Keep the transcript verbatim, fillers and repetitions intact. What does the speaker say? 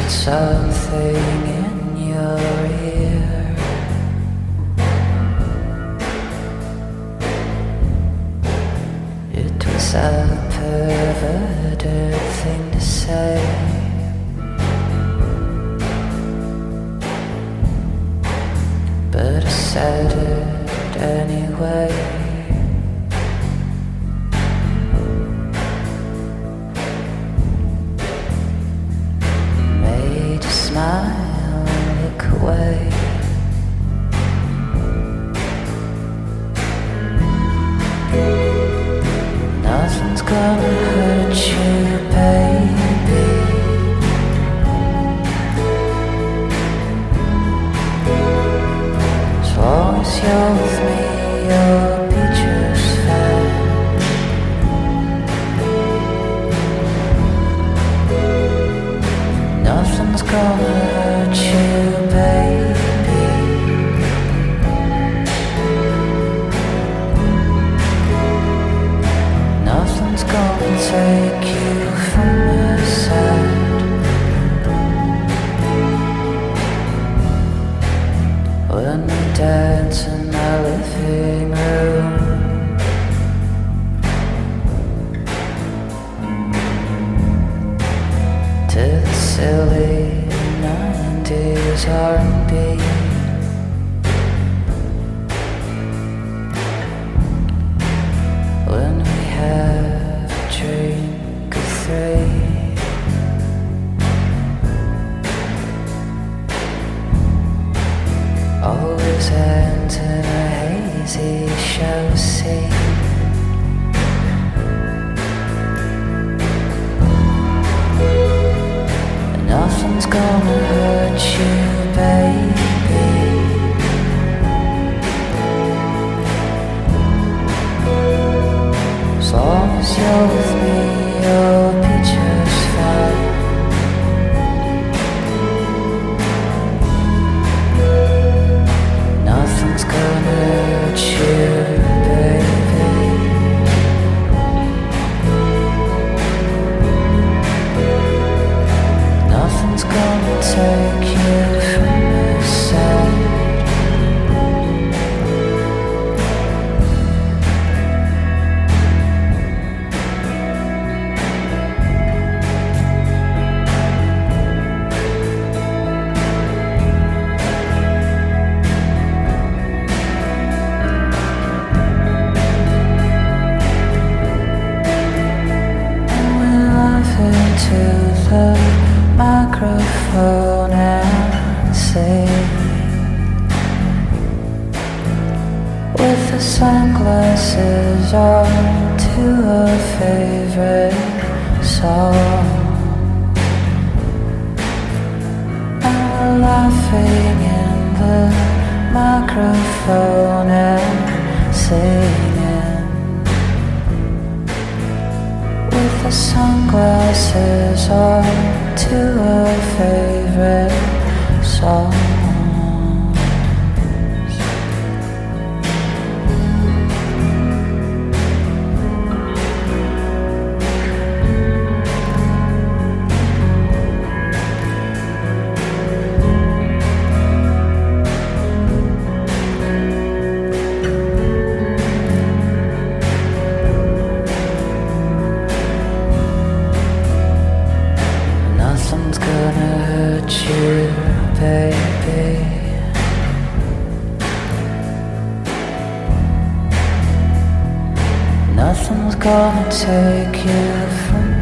something in your ear. It was a perverted thing to say, but I said it anyway. Made you smile and look away. Nothing's gonna hurt you, baby. As long as you're with me, you'll be just fine. Nothing's gonna hurt you, baby. Nothing's gonna take you from my side. When we dance in my living room, to the silly nineties R and B, when we have a drink of three, always ends in a hazy show scene. Nothing's gonna hurt you, baby. As long as you're with me, you'll be just fine. Nothing's gonna hurt you, baby. Nothing's gonna take you from my side. And we laugh into the microphone and sing, with the sunglasses on, to a favorite song. And we're laughing in the microphone and singing, with the sunglasses on, to a favorite song. Nothing's gonna hurt you, baby. Nothing's gonna take you from